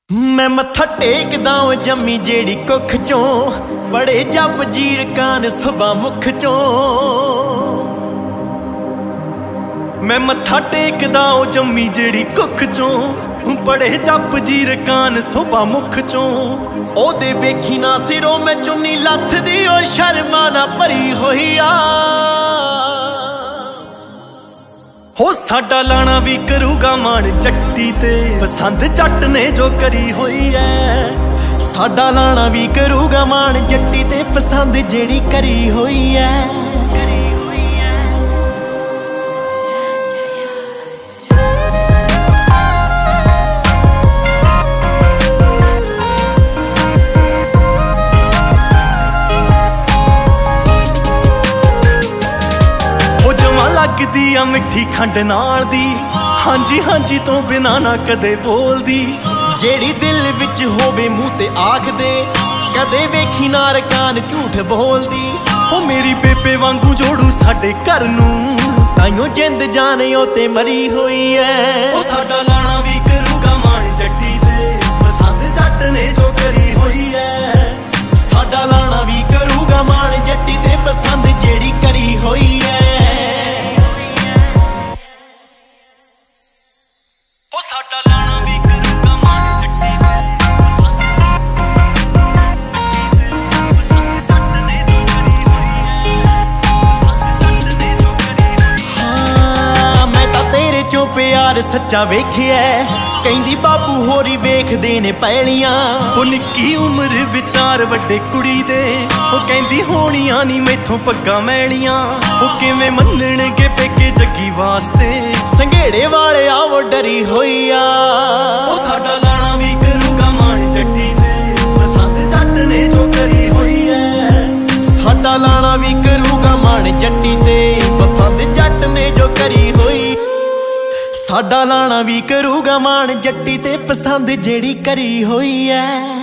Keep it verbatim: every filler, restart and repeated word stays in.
मैं मत्था टेकदा जम्मी जेड़ी कुख चों बड़े जप जीर कान सुबह मुख चों। मैं मत्था टेकदा जम्मी जेड़ी कुख चों बड़े जप जीर कान सुबह मुख चों। ओदे वेखी ना सिरों में चुन्नी लथ दी ओ शर्मा ना भरी होई आ। हो साडा लाना भी करूगा मान जट्टी ते पसंद जट ने जो करी होई है। साडा लाना भी करूगा मान जट्टी ते पसंद जेड़ी करी होई है। लगदी आ मिठी खंड नाल दी, हांजी हांजी तो बिना ना कदे बोलदी। जेड़ी दिल विच होवे मुंह ते आख दे कदे वेखी ना रकान झूठ बोलदी। ओ मेरी बेबे वांगू जोड़ू साडे घर नूं ताइयों जिंद जान ओ ते मरी होई है। ओ साडा लाना भी करूगा मान जट्टी ते पसंद जट ने जो करी होई है। साडा लाना भी करूगा मान जट्टी ते पसंद जेड़ी करी होई है। साडा लाना भी करूगा मान जट्टी ते पसंद जट ने जो करी होई है। हाँ मैं तां तेरे चों प्यार सच्चा वेखिया कहंदी बाबू होरी वेखदे ने पैलियां। ओ निक्की उम्र विचार वड्डे कुड़ी दे ओ कहंदी होणियां नी मैथों पग्गां मैलियां। ओ किवें मन्नणगे पेके जग्गी वास्ते संघेड़े वाले आवो डरी होई आ। ओ साडा लाना भी करूगा मान जट्टी ते पसंद जट ने जो करी होई है। साडा लाना भी करूगा मान जट्टी ते पसंद जट ने जो करी होई। साडा लाना भी करूगा मान जट्टी ते पसंद जेड़ी करी होई है।